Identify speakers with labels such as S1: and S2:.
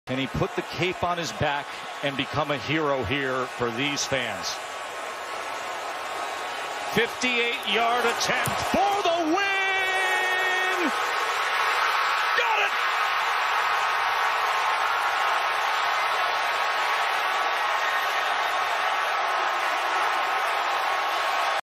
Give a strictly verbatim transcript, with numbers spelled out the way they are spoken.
S1: Can he put the cape on his back and become a hero here for these fans? fifty-eight yard attempt.